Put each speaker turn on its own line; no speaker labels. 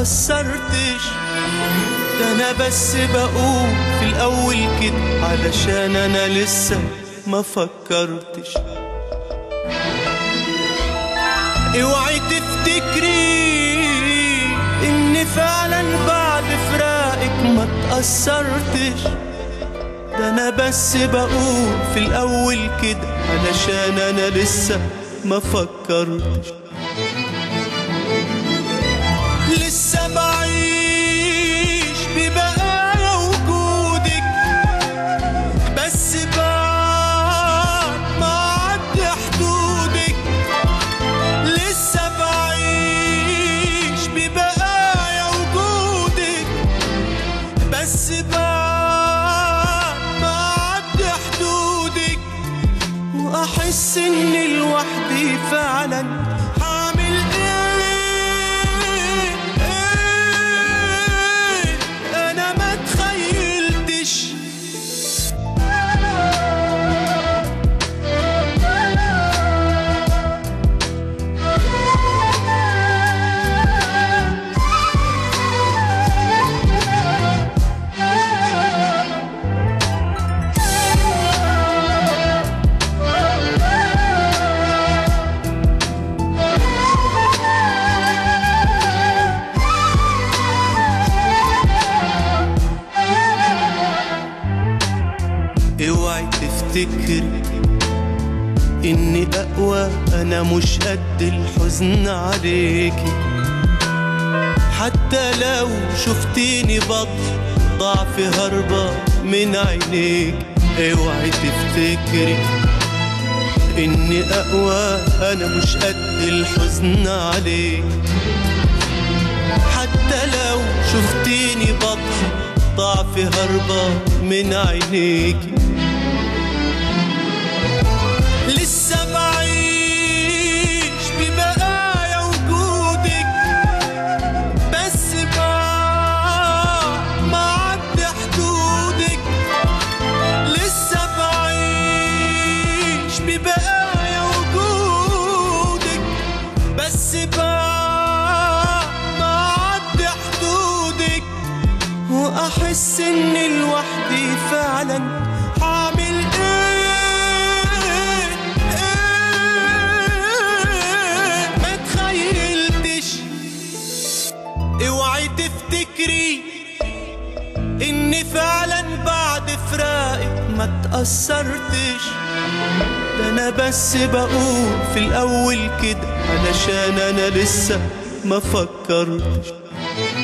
تأثرتش، ده انا بس بقول في الاول كده علشان انا لسه ما فكرتش. اوعي تفتكري ان فعلا بعد فراقك ما تأثرتش، ده انا بس بقول في الاول كده علشان انا لسه ما فكرتش. لسه بعيش ببقايا وجودك، بس بعد ما عدي حدودك. لسه بعيش ببقايا وجودك، بس بعد ما عدي حدودك. واحس اني لوحدي فعلا هعمل انا ما تخيلتش. اوعي تفتكري اني اقوى، انا مش قد الحزن عليكي. حتى لو شفتيني ضعف هربة من عينيك. اوعي تفتكري اني اقوى، انا مش قد الحزن عليك. حتى لو شفتيني ضعف هربة من عينيكي. لسه بعيش ببقايا وجودك، بس بعد ما عدي حدودك. لسه بعيش ببقايا وجودك، بس بعد ما عدي حدودك. واحس اني لوحدي فعلا هعمل ما تخيلتش. اوعي تفتكري اني فعلا بعد فراقك ما تأثرتش، ده انا بس بقول في الاول كده علشان انا لسه ما فكرتش.